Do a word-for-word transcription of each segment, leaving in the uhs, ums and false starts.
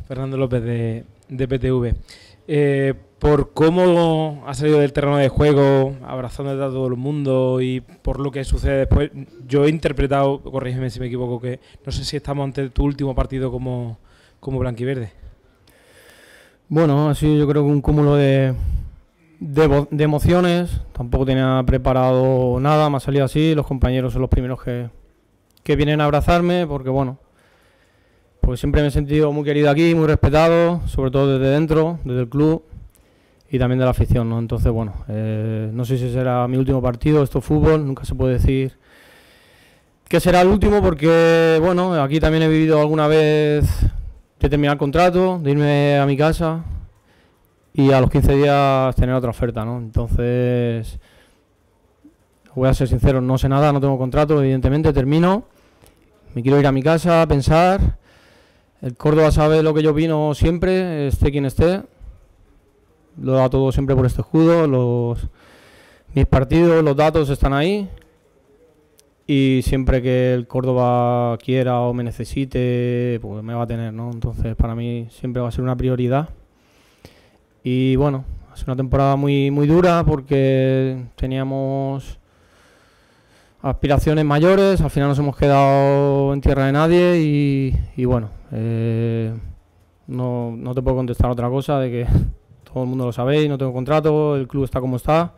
Fernando López de, de P T V. Eh, por cómo ha salido del terreno de juego, abrazando a todo el mundo y por lo que sucede después, yo he interpretado, corrígeme si me equivoco, que no sé si estamos ante tu último partido como, como blanquiverde. Bueno, ha sido yo creo que un cúmulo de, de, de emociones. Tampoco tenía preparado nada, me ha salido así. Los compañeros son los primeros que, que vienen a abrazarme porque, bueno, porque siempre me he sentido muy querido aquí, muy respetado, sobre todo desde dentro, desde el club y también de la afición, ¿no? Entonces, bueno, eh, no sé si será mi último partido, esto es fútbol, nunca se puede decir que será el último porque, bueno, aquí también he vivido alguna vez de terminar el contrato, de irme a mi casa y a los quince días tener otra oferta, ¿no? Entonces, voy a ser sincero, no sé nada, no tengo contrato, evidentemente, termino, me quiero ir a mi casa a pensar. El Córdoba sabe lo que yo opino siempre, esté quien esté. Lo da todo siempre por este escudo. Los, mis partidos, los datos están ahí. Y siempre que el Córdoba quiera o me necesite, pues me va a tener, ¿no? Entonces, para mí siempre va a ser una prioridad. Y bueno, ha sido una temporada muy, muy dura porque teníamos aspiraciones mayores, al final nos hemos quedado en tierra de nadie y, y bueno, eh, no, no te puedo contestar otra cosa de que todo el mundo lo sabéis, no tengo contrato, el club está como está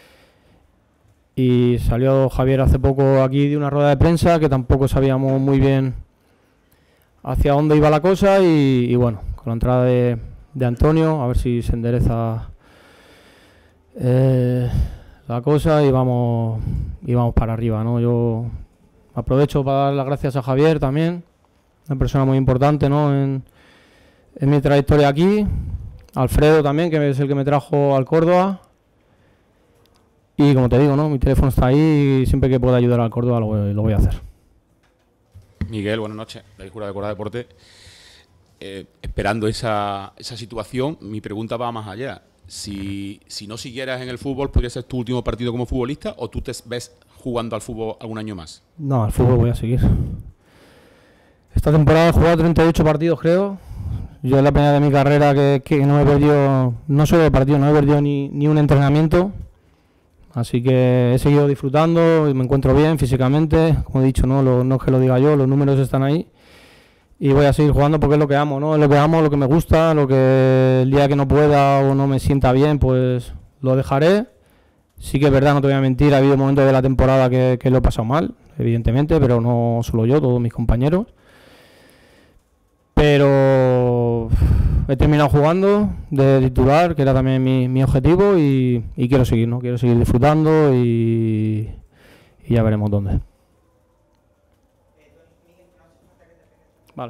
y salió Javier hace poco aquí de una rueda de prensa que tampoco sabíamos muy bien hacia dónde iba la cosa y, y bueno, con la entrada de, de Antonio a ver si se endereza eh, la cosa y vamos, y vamos para arriba, ¿no? Yo aprovecho para dar las gracias a Javier también, una persona muy importante, ¿no? en, en mi trayectoria aquí, Alfredo también, que es el que me trajo al Córdoba y como te digo, ¿no? Mi teléfono está ahí y siempre que pueda ayudar al Córdoba lo, lo voy a hacer. Miguel, buenas noches, la Jura de Córdoba Deporte. Eh, esperando esa, esa situación, mi pregunta va más allá. Si, si no siguieras en el fútbol, ¿podría ser tu último partido como futbolista o tú te ves jugando al fútbol algún año más? No, al fútbol voy a seguir. Esta temporada he jugado treinta y ocho partidos, creo. Yo es la primera de mi carrera que, que no he perdido, no solo de partido, no he perdido ni, ni un entrenamiento. Así que he seguido disfrutando y me encuentro bien físicamente. Como he dicho, no, lo, no es que lo diga yo, los números están ahí. Y voy a seguir jugando porque es lo que amo, ¿no? Es lo que amo, lo que me gusta, lo que el día que no pueda o no me sienta bien, pues lo dejaré. Sí que es verdad, no te voy a mentir, ha habido momentos de la temporada que, que lo he pasado mal, evidentemente, pero no solo yo, todos mis compañeros. Pero he terminado jugando de titular, que era también mi, mi objetivo, y, y quiero seguir, ¿no? Quiero seguir disfrutando y, y ya veremos dónde. Vale.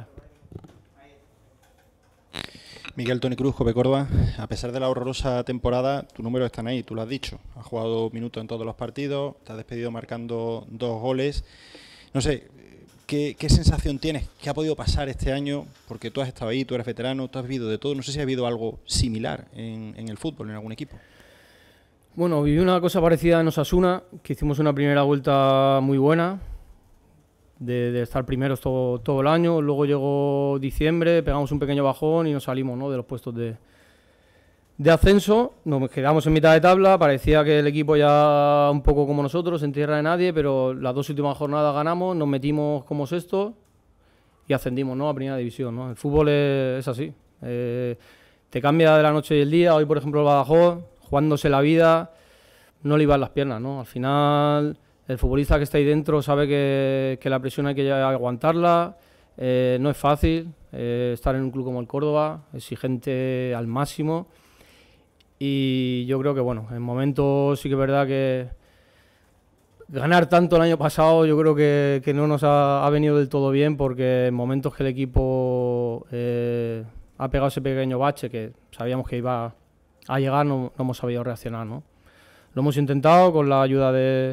Miguel Toni Cruz, Cope Córdoba. A pesar de la horrorosa temporada, tus números están ahí, tú lo has dicho. Has jugado minutos en todos los partidos, te has despedido marcando dos goles. No sé, ¿qué, qué sensación tienes? ¿Qué ha podido pasar este año? Porque tú has estado ahí, tú eres veterano, tú has vivido de todo. No sé si ha habido algo similar en, en el fútbol, en algún equipo. Bueno, viví una cosa parecida en Osasuna, que hicimos una primera vuelta muy buena. De, de estar primeros todo, todo el año, luego llegó diciembre, pegamos un pequeño bajón y nos salimos, ¿no? de los puestos de, de ascenso, nos quedamos en mitad de tabla, parecía que el equipo ya un poco como nosotros, en tierra de nadie, pero las dos últimas jornadas ganamos, nos metimos como sexto y ascendimos, ¿no? a primera división, ¿no? El fútbol es, es así, eh, te cambia de la noche y el día. Hoy por ejemplo el Badajoz, jugándose la vida, no le iban las piernas, ¿no? Al final el futbolista que está ahí dentro sabe que, que la presión hay que aguantarla, eh, no es fácil eh, estar en un club como el Córdoba, exigente al máximo, y yo creo que bueno, en momentos sí que es verdad que ganar tanto el año pasado yo creo que, que no nos ha, ha venido del todo bien, porque en momentos que el equipo eh, ha pegado ese pequeño bache que sabíamos que iba a llegar, no, no hemos sabido reaccionar, ¿no? Lo hemos intentado con la ayuda de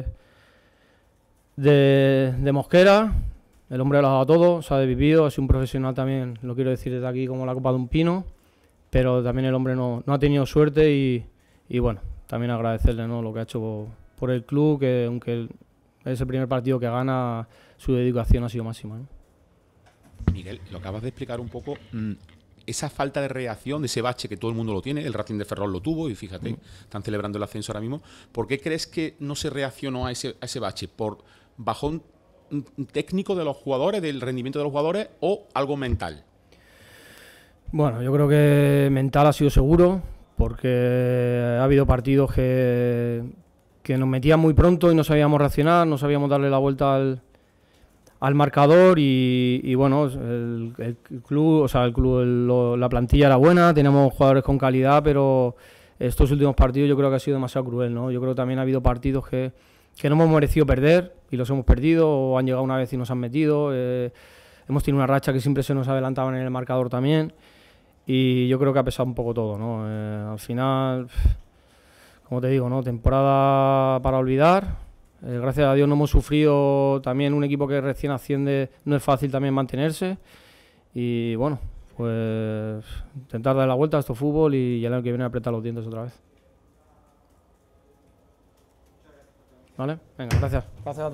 De, de Mosquera, el hombre lo ha dado todo, se ha vivido, ha sido un profesional también, lo quiero decir desde aquí, como la copa de un pino, pero también el hombre no, no ha tenido suerte y, y bueno, también agradecerle, ¿no? lo que ha hecho por, por el club, que aunque es el primer partido que gana, su dedicación ha sido máxima, ¿no? Miguel, lo acabas de explicar un poco. esa falta de reacción, de ese bache que todo el mundo lo tiene, el Racing de Ferrol lo tuvo y fíjate, mm. están celebrando el ascenso ahora mismo. ¿Por qué crees que no se reaccionó a ese, a ese bache? ¿Por bajón técnico de los jugadores, del rendimiento de los jugadores o algo mental? Bueno, yo creo que mental ha sido seguro, porque ha habido partidos que, que nos metían muy pronto y no sabíamos reaccionar, no sabíamos darle la vuelta al, al marcador y, y bueno, el, el club, o sea, el club, el, lo, la plantilla era buena, teníamos jugadores con calidad, pero estos últimos partidos yo creo que ha sido demasiado cruel, ¿no? Yo creo que también ha habido partidos que, que no hemos merecido perder y los hemos perdido, o han llegado una vez y nos han metido, eh, hemos tenido una racha que siempre se nos adelantaban en el marcador también. Y yo creo que ha pesado un poco todo, ¿no? Eh, al final, como te digo, ¿no? Temporada para olvidar. Eh, gracias a Dios no hemos sufrido. También un equipo que recién asciende no es fácil también mantenerse. Y bueno, pues intentar dar la vuelta a este fútbol y el año que viene apretar los dientes otra vez. ¿Vale? Venga, gracias. Gracias a todos.